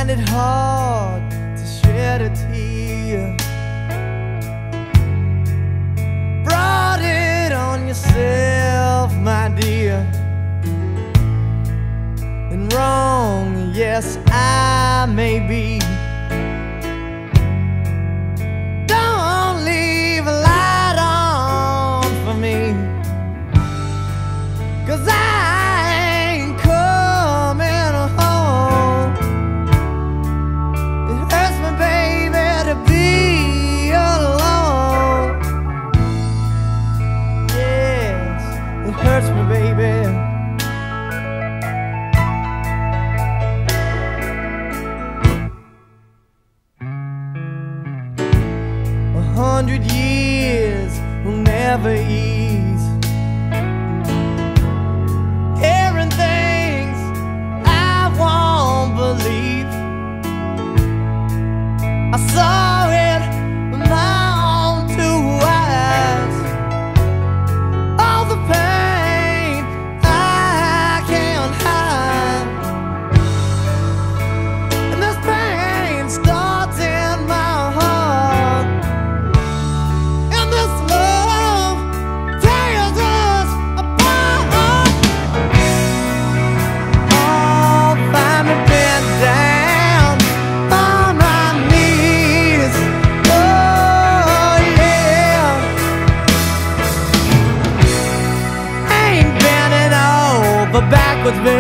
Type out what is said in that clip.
find it hard to shed a tear. Brought it on yourself, my dear. And wrong, yes, I may be. Don't leave a light on for me, 'cause I ain't coming home. It hurts me, baby, to be alone. Yes, it hurts me, baby. 100 years will never ease. Hearing things I won't believe. I saw it with my own two eyes. All the pain I can't hide, and this pain starts in my heart. But backwards,